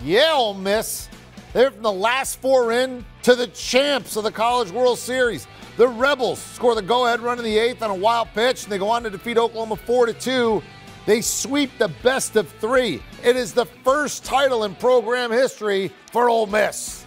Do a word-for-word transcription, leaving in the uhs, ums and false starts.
Yeah, Ole Miss. They're from the last four in to the champs of the College World Series. The Rebels score the go-ahead run in the eighth on a wild pitch, and they go on to defeat Oklahoma four to two. They sweep the best of three. It is the first title in program history for Ole Miss.